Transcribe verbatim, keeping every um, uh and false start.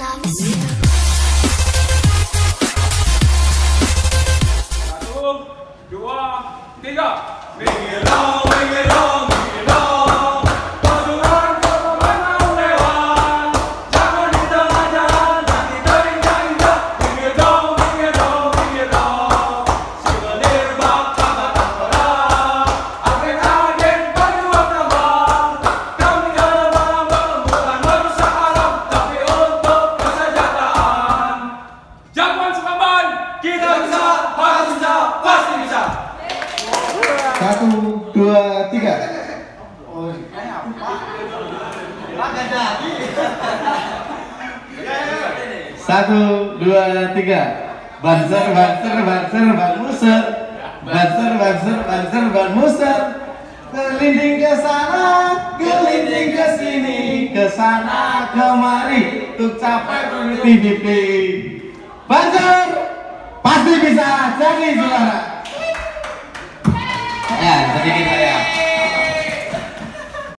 dua, tiga. Mengirau, mengirau, mengirau, pasukan kemana lewat, jangan di tengah jalan, nanti terinjak-injak. Mengirau, mengirau, mengirau, si menerbang angkatan perang, agen-agen berjuang terbang. Kami terbang bukan merusak alam, tapi untuk kesejahteraan. Jagoan Sukamban, Kita bisa, harus bisa, pasti bisa. Satu, dua, tiga. Oh, kayak apa? Agak jadi. Satu, dua, tiga. Banser, banser, banser, ban muser. Banser, banser, banser, ban muser. Gelinding ke sana, gelinding ke sini, ke sana kemari, untuk capai T V P. Banser pasti bisa jadi juara.